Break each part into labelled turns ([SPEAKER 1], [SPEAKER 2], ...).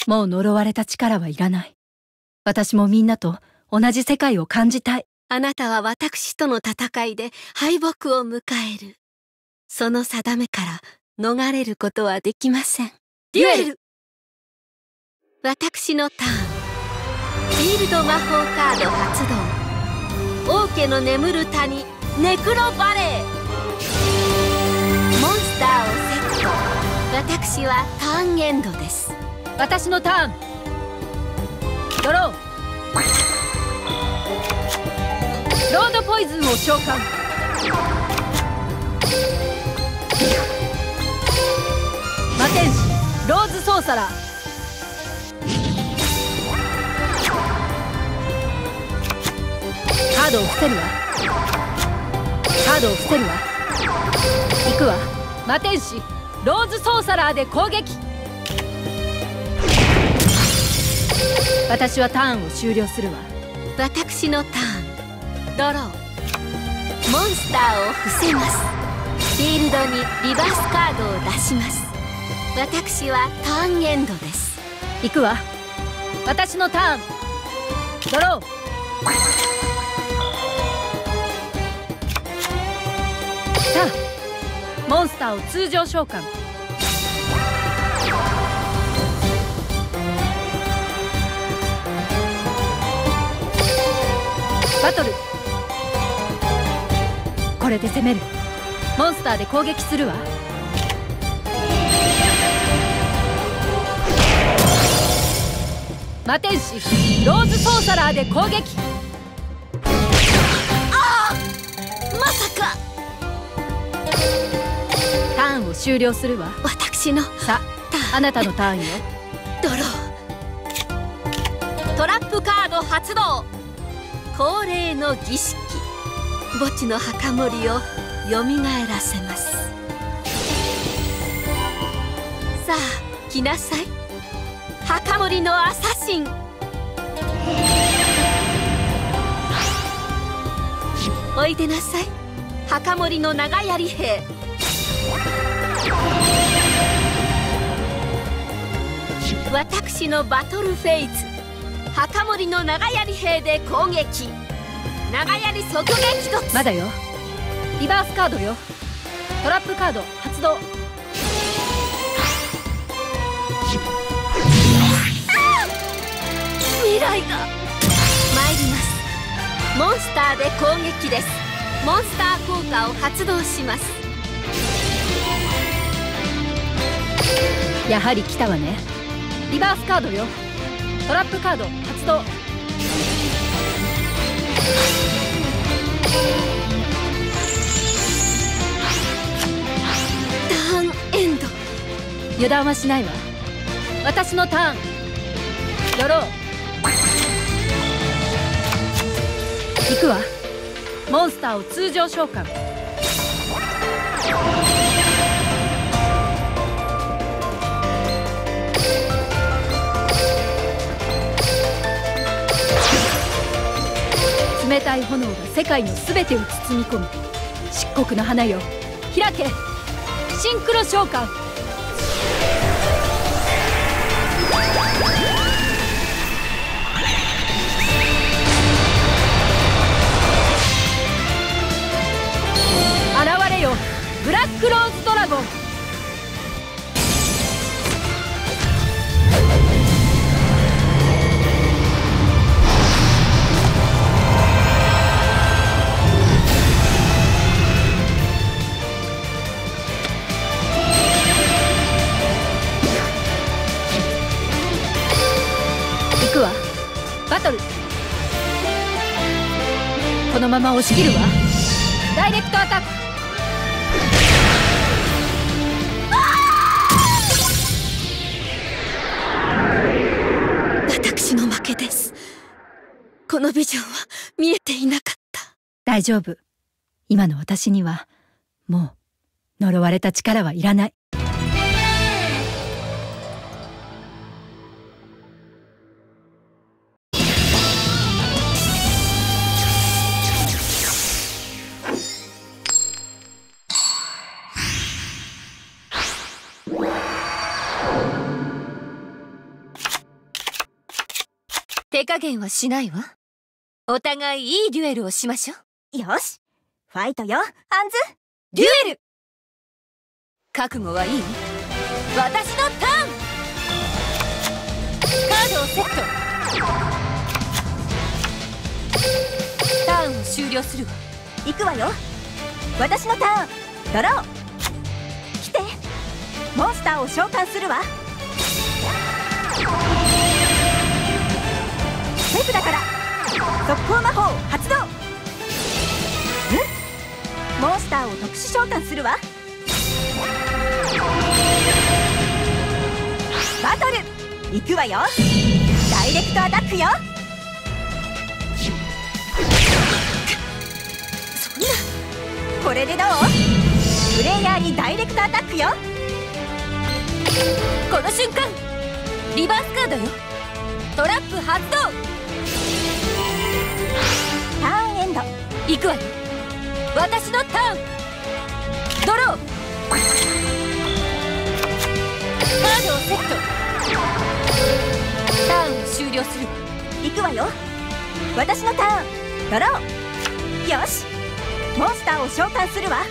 [SPEAKER 1] もう呪われた力はいらない。私もみんなと同じ世界を感じたい。
[SPEAKER 2] あなたは私との戦いで敗北を迎える。その定めから逃れることはできません。デュエル！私のターン。フィールド魔法カード発動。王家の眠る谷ネクロバレー。モンスターをセット。私はターンエンドです。
[SPEAKER 1] 私のターン。ドロー。ロードポイズンを召喚。魔天使ローズソーサラー。カードを伏せるわ。カードを伏せるわ。行くわ。魔天使ローズソーサラーで攻撃。私はターンを終了するわ。
[SPEAKER 2] 私のターン。ドロー。モンスターを伏せます。フィールドにリバースカードを出します。私はターンエンドです。
[SPEAKER 1] 行くわ。私のターン。ドロー。さあモンスターを通常召喚。バトル。これで攻める。モンスターで攻撃するわ。魔天使ローズソーサラーで攻撃。
[SPEAKER 2] ああ、まさか。
[SPEAKER 1] ターンを終了するわ。
[SPEAKER 2] 私の
[SPEAKER 1] さあ、あなたのターンよ。
[SPEAKER 2] ドロー。トラップカード発動。恒例の儀式。墓地の墓守をよみがえらせます。さあ来なさい、墓守のアサシン。おいでなさい、墓守の長槍兵。私のバトルフェイズ、墓守の長槍兵で攻撃。長槍即撃突。
[SPEAKER 1] まだよ。リバースカードよ。トラップカード発動。
[SPEAKER 2] 未来が参ります。モンスターで攻撃です。モンスター効果を発動します。
[SPEAKER 1] やはり来たわね。リバースカードよ。トラップカード発動。
[SPEAKER 2] ターンエンド。
[SPEAKER 1] 油断はしないわ。私のターン。ドロー。行くわ。モンスターを通常召喚。冷たい炎が世界の全てを包み込む。漆黒の花よ、開け。シンクロ召喚。現れよ、ブラックローズドラゴン。行くわ。バトル。このまま押し切るわ。ダイレクトアタック。
[SPEAKER 2] 私の負けです。このビジョンは見えていなかった。
[SPEAKER 1] 大丈夫。今の私にはもう呪われた力はいらない。 手加減はしないわ。お互いいいデュエルをしましょう。
[SPEAKER 3] よし、ファイトよ、アンズ。
[SPEAKER 1] デュエル。覚悟はいい？私のターン。カードをセット。ターンを終了するわ。
[SPEAKER 3] 行くわよ。私のターン。ドロー。来て。モンスターを召喚するわ。手札から速攻魔法発動。モンスターを特殊召喚するわ。バトル行くわよ。ダイレクトアタックよ。そんな、これでどう？プレイヤーにダイレクトアタックよ。
[SPEAKER 1] この瞬間リバースカードよ。トラップ発動。
[SPEAKER 3] ターンエンド。
[SPEAKER 1] 行くわよ。私のターン。ドロー。カードをセット。ターンを終了する。
[SPEAKER 3] 行くわよ。私のターン。ドロー。よし、モンスターを召喚するわ。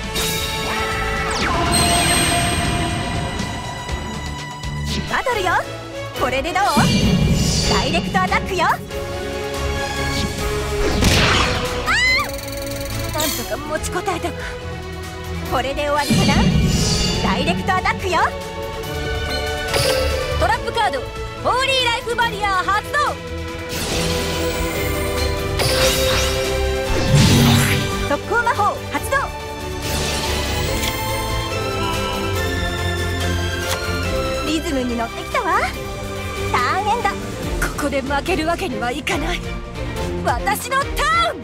[SPEAKER 3] バトルよ。これでどう？ダイレクトアタックよ。
[SPEAKER 1] なんとか持ちこたえたわ。
[SPEAKER 3] これで終わりかな。ダイレクトアタックよ。
[SPEAKER 1] トラップカードホーリーライフバリアー発動。
[SPEAKER 3] 速攻魔法発動。リズムに乗ってきたわ。ターンエンド。
[SPEAKER 1] ここで負けるわけにはいかない。私のターン。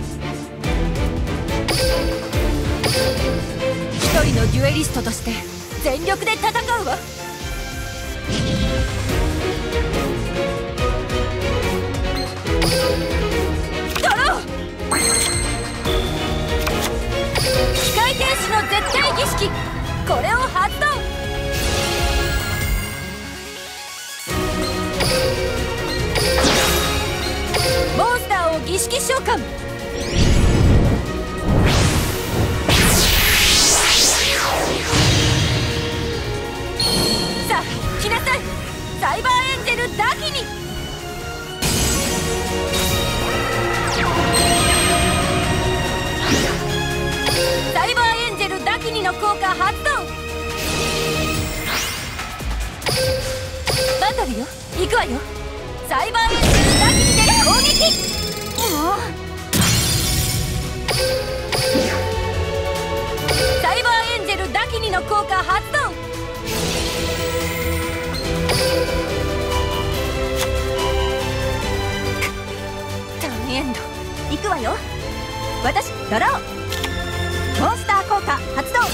[SPEAKER 1] 一人のデュエリストとして全力で戦うわ。ドロー。機械天使の絶対儀式、これを発動。モンスターを儀式召喚。さあ来なさい、サイバーエンジェルダキに。サイバーエンジェルダキニの効果発動。バトルよ。行くわよ。サイバーエンジェルダキニで攻撃。サイバーエンジェルダキニの効果発動。ターンエンド。
[SPEAKER 3] 行くわよ。私ドロー。モンスター効果発動。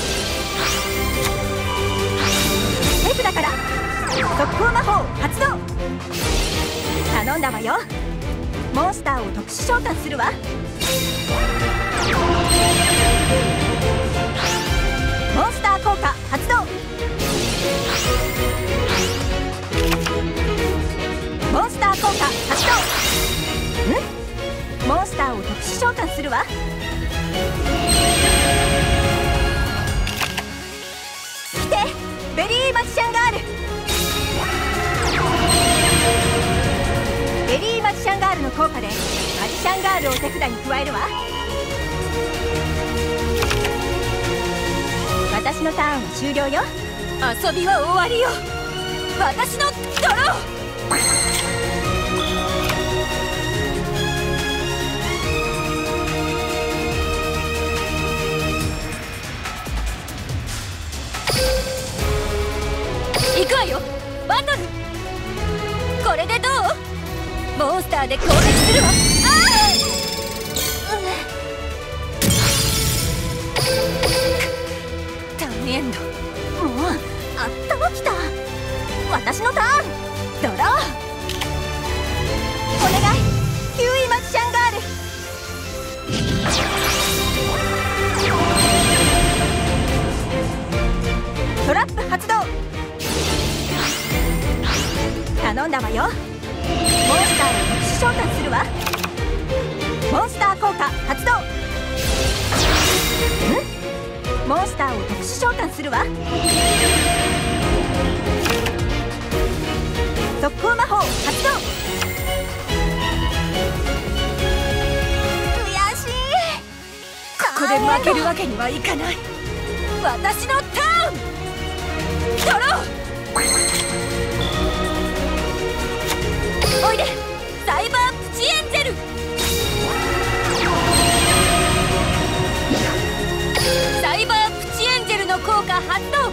[SPEAKER 3] 手札から速攻魔法発動。頼んだわよ。モンスターを特殊召喚するわ。モンスター効果発動。モンスター効果発動。モンスターを特殊召喚するわ。来て、ベリーマジシャンガール。ベリーマジシャンガールの効果でマジシャンガールを手札に加えるわ。私のターンは終了よ。
[SPEAKER 1] 遊びは終わりよ。私のドロー。行くわよ。バトル。これでどう？モンスターで攻撃するわ。ターンエンド。
[SPEAKER 3] もうあったまきた。私のターン。ドロー。お願い、キウイマジシャンガール。トラップ発動。頼んだわよ。モンスターをモンスター効果発動。モンスターを特殊召喚するわ。速攻魔法発動。悔しい。ここで負けるわけにはいかない。私のターン。ドロー。おいでサイバープチエンジェル。サイバープチエンジェルの効果発動。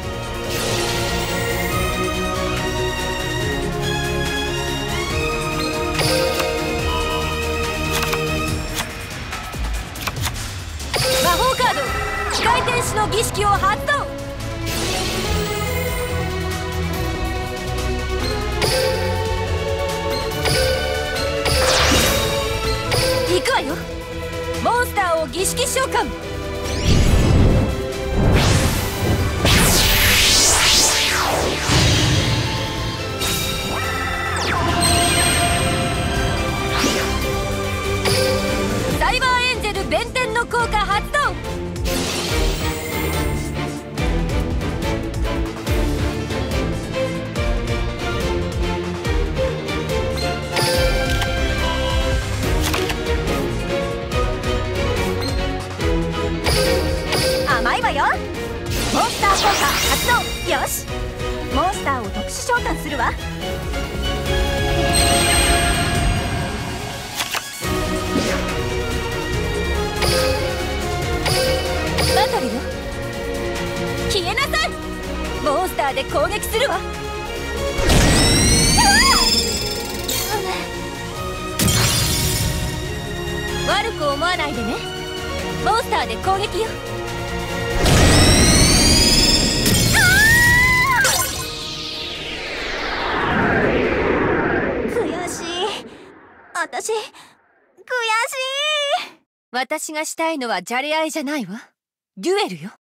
[SPEAKER 3] 魔法カード機械天使の儀式を発動。行くわよ。モンスターを儀式召喚。サイバーエンジェル弁天の効果発動。甘いわよ。モンスター効果発動。よし、モンスターを特殊召喚するわ。バトルよ、消えなさい。モンスターで攻撃するわ。悪く思わないでね。モンスターで攻撃よ。悔しい。私悔しい。私がしたいのはじゃれ合いじゃないわ。デュエルよ。